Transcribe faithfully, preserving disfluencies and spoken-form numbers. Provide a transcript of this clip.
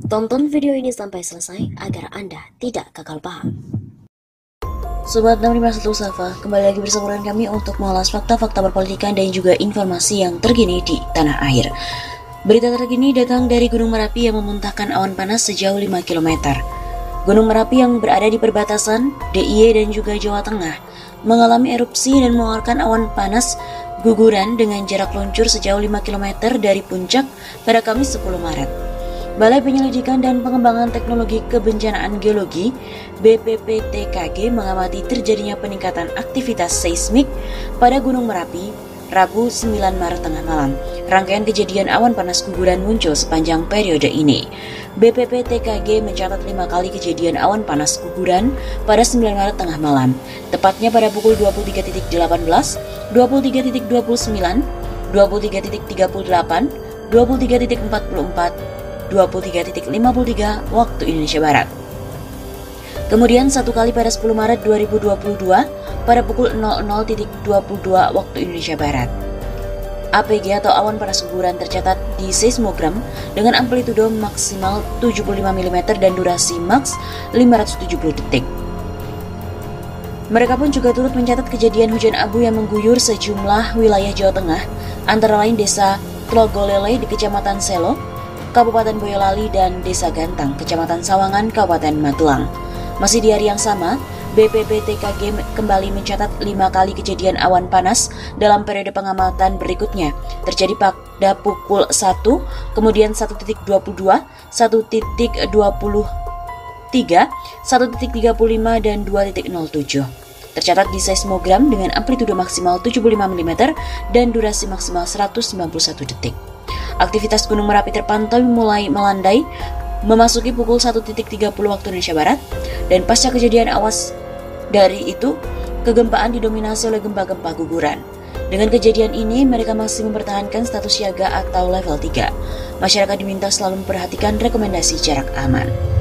Tonton video ini sampai selesai agar Anda tidak gagal paham. Sobat enam lima satu Safa, kembali lagi bersama dengan kami untuk mengulas fakta-fakta perpolitikan dan juga informasi yang terkini di tanah air. Berita terkini datang dari Gunung Merapi yang memuntahkan awan panas sejauh lima kilometer. Gunung Merapi yang berada di perbatasan D I Y dan juga Jawa Tengah mengalami erupsi dan mengeluarkan awan panas guguran dengan jarak luncur sejauh lima kilometer dari puncak pada Kamis sepuluh Maret. Balai Penyelidikan dan Pengembangan Teknologi Kebencanaan Geologi B P P T K G mengamati terjadinya peningkatan aktivitas seismik pada Gunung Merapi Rabu sembilan Maret tengah malam. Rangkaian kejadian awan panas guguran muncul sepanjang periode ini. B P P T K G mencatat lima kali kejadian awan panas guguran pada sembilan Maret tengah malam, tepatnya pada pukul dua puluh tiga delapan belas, dua puluh tiga dua puluh sembilan, dua puluh tiga tiga puluh delapan, dua puluh tiga empat puluh empat, dua puluh tiga lima puluh tiga waktu Indonesia Barat. Kemudian satu kali pada sepuluh Maret dua ribu dua puluh dua pada pukul nol nol dua puluh dua waktu Indonesia Barat. A P G atau awan panas guguran tercatat di seismogram dengan amplitudo maksimal tujuh puluh lima milimeter dan durasi maks lima ratus tujuh puluh detik. Mereka pun juga turut mencatat kejadian hujan abu yang mengguyur sejumlah wilayah Jawa Tengah, antara lain Desa Tlogolele di Kecamatan Selo, Kabupaten Boyolali, dan Desa Gantang, Kecamatan Sawangan, Kabupaten Magelang. Masih di hari yang sama, B P P T K G kembali mencatat lima kali kejadian awan panas dalam periode pengamatan berikutnya. Terjadi pada pukul satu, kemudian satu titik dua puluh dua, satu titik dua puluh tiga, satu titik tiga puluh lima, dan dua titik nol tujuh. Tercatat di seismogram dengan amplitudo maksimal tujuh puluh lima milimeter dan durasi maksimal seratus sembilan puluh satu detik. Aktivitas Gunung Merapi terpantau mulai melandai memasuki pukul satu titik tiga puluh waktu Indonesia Barat, dan pasca kejadian awas dari itu, kegempaan didominasi oleh gempa-gempa guguran. Dengan kejadian ini, mereka masih mempertahankan status siaga atau level tiga. Masyarakat diminta selalu memperhatikan rekomendasi jarak aman.